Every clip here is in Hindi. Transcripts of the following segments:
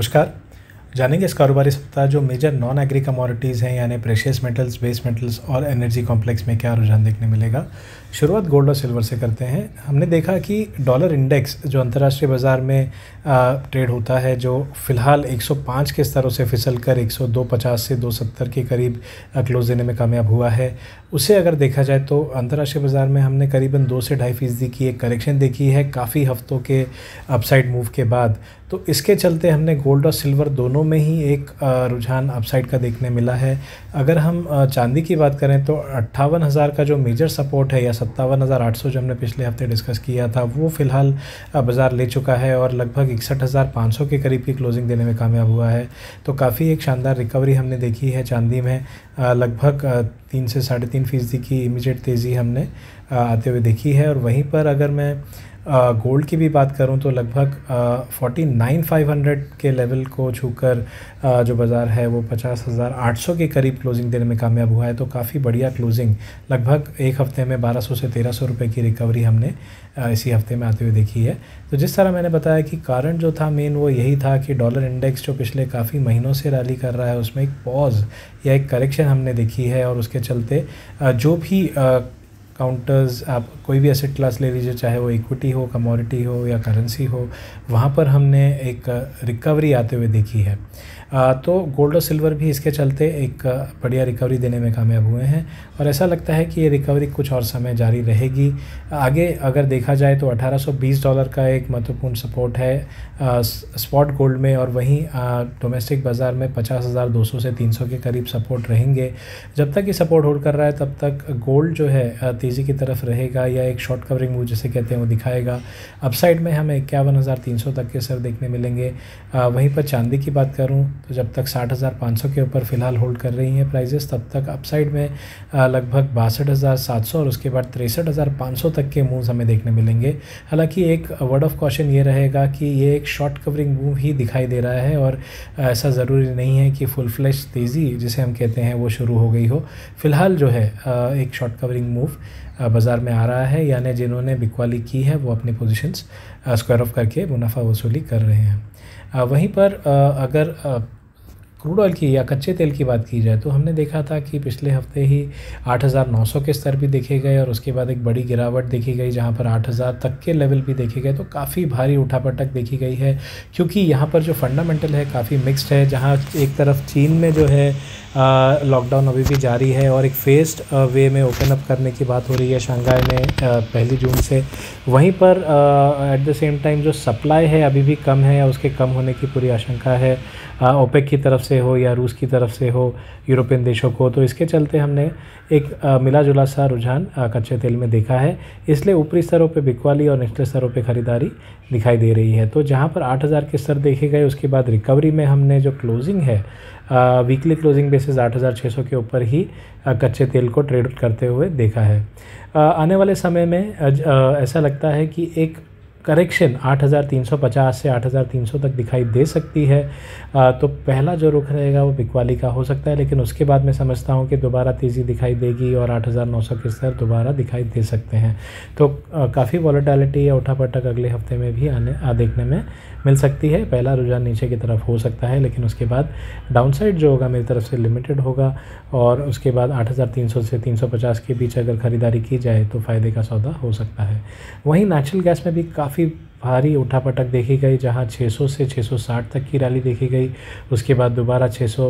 नमस्कार। जानेंगे इस कारोबारी सप्ताह जो मेजर नॉन एग्री कमोडिटीज़ हैं यानी प्रेशियस मेटल्स, बेस मेटल्स और एनर्जी कॉम्प्लेक्स में क्या रुझान देखने मिलेगा। शुरुआत गोल्ड और सिल्वर से करते हैं। हमने देखा कि डॉलर इंडेक्स जो अंतर्राष्ट्रीय बाज़ार में ट्रेड होता है, जो फ़िलहाल 105 के स्तरों से फिसल कर 102.50 से 270 के करीब क्लोज़ देने में कामयाब हुआ है। उसे अगर देखा जाए तो अंतर्राष्ट्रीय बाज़ार में हमने करीबन 2 से 2.5% की एक करेक्शन देखी है काफ़ी हफ्तों के अपसाइड मूव के बाद। तो इसके चलते हमने गोल्ड और सिल्वर दोनों में ही एक रुझान अपसाइड का देखने मिला है। अगर हम चांदी की बात करें तो 58,000 का जो मेजर सपोर्ट है या 57,800 जो हमने पिछले हफ्ते डिस्कस किया था, वो फ़िलहाल बाज़ार ले चुका है और लगभग 61,500 के करीब की क्लोजिंग देने में कामयाब हुआ है। तो काफ़ी एक शानदार रिकवरी हमने देखी है चांदी में। लगभग 3 से 3.5% की इमीडिएट तेज़ी हमने आते हुए देखी है। और वहीं पर अगर मैं गोल्ड की भी बात करूं तो लगभग 49,500 के लेवल को छूकर जो बाज़ार है वो 50,800 के करीब क्लोजिंग देने में कामयाब हुआ है। तो काफ़ी बढ़िया क्लोजिंग, लगभग एक हफ्ते में 1200 से 1300 रुपये की रिकवरी हमने इसी हफ्ते में आते हुए देखी है। तो जिस तरह मैंने बताया कि कारण जो था मेन वो यही था कि डॉलर इंडेक्स जो पिछले काफ़ी महीनों से रैली कर रहा है उसमें एक पॉज या एक करेक्शन हमने देखी है और उसके चलते जो भी काउंटर्स, आप कोई भी एसेट क्लास ले लीजिए, चाहे वो इक्विटी हो, कमोडिटी हो या करेंसी हो, वहाँ पर हमने एक रिकवरी आते हुए देखी है। तो गोल्ड और सिल्वर भी इसके चलते एक बढ़िया रिकवरी देने में कामयाब हुए हैं और ऐसा लगता है कि ये रिकवरी कुछ और समय जारी रहेगी। आगे अगर देखा जाए तो $1820 का एक महत्वपूर्ण सपोर्ट है स्पॉट गोल्ड में और वहीं डोमेस्टिक बाज़ार में 50,200 से 300 के करीब सपोर्ट रहेंगे। जब तक ये सपोर्ट होल्ड कर रहा है तब तक गोल्ड जो है तेज़ी की तरफ रहेगा या एक शॉर्ट कवरिंग मूव जिसे कहते हैं वो दिखाएगा। अपसाइड में हमें 51,300 तक के स्तर देखने मिलेंगे। वहीं पर चांदी की बात करूँ तो जब तक 60,500 के ऊपर फ़िलहाल होल्ड कर रही हैं प्राइजेस, तब तक अपसाइड में लगभग 62,700 और उसके बाद 63,500 तक के मूव्स हमें देखने मिलेंगे। हालांकि एक वर्ड ऑफ कॉशन ये रहेगा कि ये एक शॉर्ट कवरिंग मूव ही दिखाई दे रहा है और ऐसा ज़रूरी नहीं है कि फुल फ्लैश तेज़ी जिसे हम कहते हैं वो शुरू हो गई हो। फ़िलहाल जो है एक शॉर्ट कवरिंग मूव बाज़ार में आ रहा है, यानी जिन्होंने बिकवाली की है वो अपनी पोजीशंस स्क्वायर ऑफ करके मुनाफा वसूली कर रहे हैं। वहीं पर अगर क्रूड ऑयल की या कच्चे तेल की बात की जाए तो हमने देखा था कि पिछले हफ्ते ही 8,900 के स्तर भी देखे गए और उसके बाद एक बड़ी गिरावट देखी गई जहां पर 8,000 तक के लेवल भी देखे गए। तो काफ़ी भारी उठापटक देखी गई है क्योंकि यहां पर जो फंडामेंटल है काफ़ी मिक्स्ड है। जहां एक तरफ चीन में जो है लॉकडाउन अभी भी जारी है और एक फेस्ड वे में ओपन अप करने की बात हो रही है शंघाई में 1 जून से। वहीं पर एट द सेम टाइम जो सप्लाई है अभी भी कम है या उसके कम होने की पूरी आशंका है, ओपेक की तरफ से हो या रूस की तरफ से हो, यूरोपियन देशों को। तो इसके चलते हमने एक मिला जुला सा रुझान कच्चे तेल में देखा है, इसलिए ऊपरी स्तरों पे बिकवाली और निचले स्तरों पे ख़रीदारी दिखाई दे रही है। तो जहां पर 8,000 के स्तर देखे गए उसके बाद रिकवरी में हमने जो क्लोजिंग है वीकली क्लोजिंग बेसिस 8,600 के ऊपर ही कच्चे तेल को ट्रेड करते हुए देखा है। आने वाले समय में ऐसा लगता है कि एक करेक्शन 8,350 से 8,300 तक दिखाई दे सकती है। तो पहला जो रुख रहेगा वो बिकवाली का हो सकता है, लेकिन उसके बाद मैं समझता हूँ कि दोबारा तेज़ी दिखाई देगी और 8,900 के स्तर दोबारा दिखाई दे सकते हैं। तो काफ़ी वॉलेटिलिटी या उठापटक अगले हफ्ते में भी देखने में मिल सकती है। पहला रुझान नीचे की तरफ हो सकता है, लेकिन उसके बाद डाउनसाइड जो होगा मेरी तरफ से लिमिटेड होगा और उसके बाद 8,300 से 350 के बीच अगर ख़रीदारी की जाए तो फ़ायदे का सौदा हो सकता है। वहीं नेचुरल गैस में भी काफ़ी भारी उठापटक देखी गई, जहां 600 से 660 तक की रैली देखी गई। उसके बाद दोबारा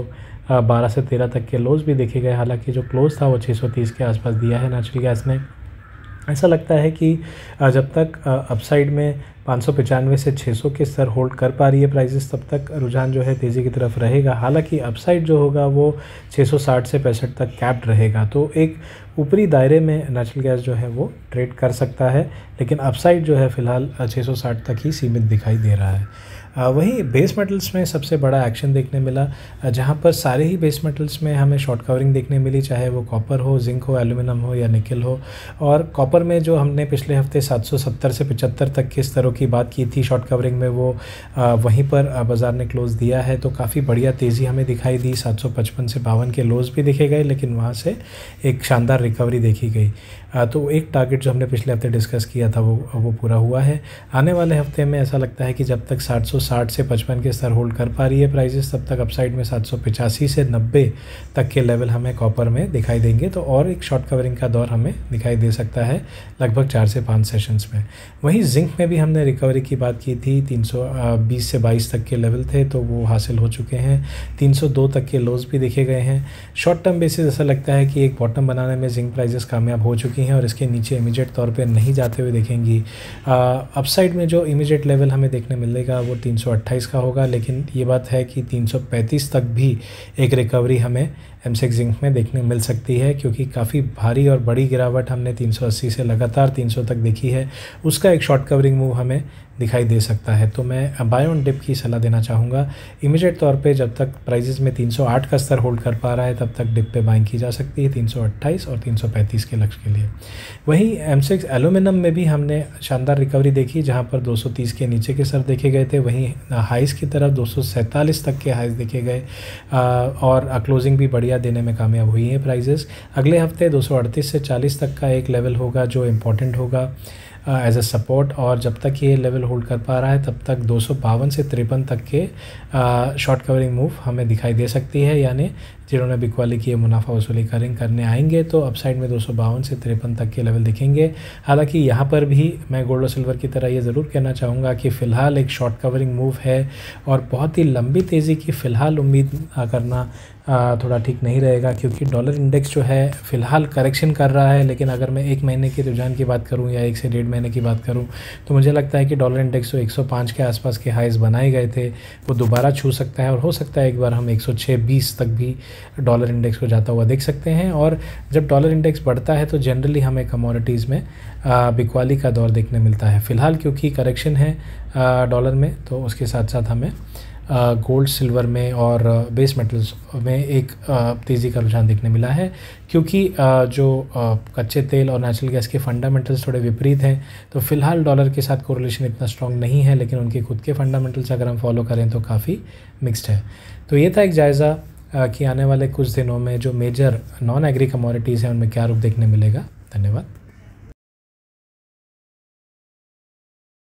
612 से 13 तक के लोज भी देखे गए। हालांकि जो क्लोज था वो 630 के आसपास दिया है नेचुरल गैस ने। ऐसा लगता है कि जब तक अपसाइड में 595 से 600 के स्तर होल्ड कर पा रही है प्राइसेस, तब तक रुझान जो है तेज़ी की तरफ रहेगा। हालांकि अपसाइड जो होगा वो 660 से 65 तक कैप्ड रहेगा। तो एक ऊपरी दायरे में नेचुरल गैस जो है वो ट्रेड कर सकता है, लेकिन अपसाइड जो है फ़िलहाल 660 तक ही सीमित दिखाई दे रहा है। वहीं बेस मेटल्स में सबसे बड़ा एक्शन देखने मिला, जहां पर सारे ही बेस मेटल्स में हमें शॉर्ट कवरिंग देखने मिली, चाहे वो कॉपर हो, जिंक हो, एल्यूमिनियम हो या निकल हो। और कॉपर में जो हमने पिछले हफ्ते 770 से 75 तक के स्तरों की बात की थी शॉर्ट कवरिंग में, वो वहीं पर बाज़ार ने क्लोज़ दिया है। तो काफ़ी बढ़िया तेज़ी हमें दिखाई दी। 755 से 52 के लोज भी देखे गए, लेकिन वहाँ से एक शानदार रिकवरी देखी गई। तो एक टारगेट जो हमने पिछले हफ्ते डिस्कस किया था वो पूरा हुआ है। आने वाले हफ्ते में ऐसा लगता है कि जब तक 700 760 से 55 के स्तर होल्ड कर पा रही है प्राइसेस, तब तक अपसाइड में 785 से 90 तक के लेवल हमें कॉपर में दिखाई देंगे। तो और एक शॉर्ट कवरिंग का दौर हमें दिखाई दे सकता है लगभग 4 से 5 सेशंस में। वहीं जिंक में भी हमने रिकवरी की बात की थी, 320 से 22 तक के लेवल थे तो वो हासिल हो चुके हैं। 302 तक के लोज भी देखे गए हैं। शॉर्ट टर्म बेसिस ऐसा लगता है कि एक बॉटम बनाने में जिंक प्राइसेस कामयाब हो चुकी हैं और इसके नीचे इमीडिएट तौर पे नहीं जाते हुए देखेंगी। अपसाइड में जो इमीडिएट लेवल हमें देखने मिलेगा वो 328 का होगा, लेकिन ये बात है कि 335 तक भी एक रिकवरी हमें एमसेक्स जिंक में देखने मिल सकती है, क्योंकि काफ़ी भारी और बड़ी गिरावट हमने 380 से लगातार 300 तक देखी है। उसका एक शॉर्ट कवरिंग मूव हमें दिखाई दे सकता है। तो मैं बाय ऑन डिप की सलाह देना चाहूँगा। इमीडिएट तौर पे जब तक प्राइजेस में 308 का स्तर होल्ड कर पा रहा है तब तक डिप पे बाइंग की जा सकती है 328 और 335 के लक्ष्य के लिए। वहीं एमसेक्स एल्यूमिनियम में भी हमने शानदार रिकवरी देखी, जहाँ पर 230 के नीचे के स्तर देखे गए थे। वहीं हाइस की तरफ 247 तक के हाइस देखे गए और क्लोजिंग भी बढ़िया देने में कामयाब हुई है प्राइजेस। अगले हफ्ते 238 से 40 तक का एक लेवल होगा जो इम्पोर्टेंट होगा एज अ सपोर्ट, और जब तक ये लेवल होल्ड कर पा रहा है तब तक 252 से 53 तक के शॉर्ट कवरिंग मूव हमें दिखाई दे सकती है। यानी जिन्होंने बिकवाली की मुनाफा वसूली करने आएंगे तो अपसाइड में 252 से 53 तक के लेवल दिखेंगे। हालांकि यहाँ पर भी मैं गोल्ड और सिल्वर की तरह ये ज़रूर कहना चाहूँगा कि फ़िलहाल एक शॉर्ट कवरिंग मूव है और बहुत ही लंबी तेज़ी की फ़िलहाल उम्मीद करना थोड़ा ठीक नहीं रहेगा, क्योंकि डॉलर इंडेक्स जो है फ़िलहाल करेक्शन कर रहा है। लेकिन अगर मैं 1 महीने के रुझान की बात करूं या 1 से 1.5 महीने की बात करूं तो मुझे लगता है कि डॉलर इंडेक्स जो 105 के आसपास के हाइज बनाए गए थे वो दोबारा छू सकता है, और हो सकता है एक बार हम 106.20 तक भी डॉलर इंडेक्स को जाता हुआ देख सकते हैं। और जब डॉलर इंडेक्स बढ़ता है तो जनरली हमें कमोडिटीज़ में बिकवाली का दौर देखने मिलता है। फ़िलहाल क्योंकि करेक्शन है डॉलर में, तो उसके साथ साथ हमें गोल्ड, सिल्वर में और बेस मेटल्स में एक तेज़ी का रुझान देखने मिला है, क्योंकि जो कच्चे तेल और नेचुरल गैस के फंडामेंटल्स थोड़े विपरीत हैं। तो फ़िलहाल डॉलर के साथ कोरिलेशन इतना स्ट्रॉन्ग नहीं है, लेकिन उनके खुद के फंडामेंटल्स अगर हम फॉलो करें तो काफ़ी मिक्स्ड है। तो ये था एक जायज़ा कि आने वाले कुछ दिनों में जो मेजर नॉन एग्री कमोडिटीज़ हैं उनमें क्या रूप देखने मिलेगा। धन्यवाद।